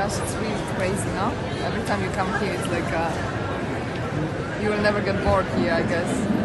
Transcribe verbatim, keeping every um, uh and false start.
gosh, it's really crazy, no? Every time you come here, it's like uh, you will never get bored here, I guess.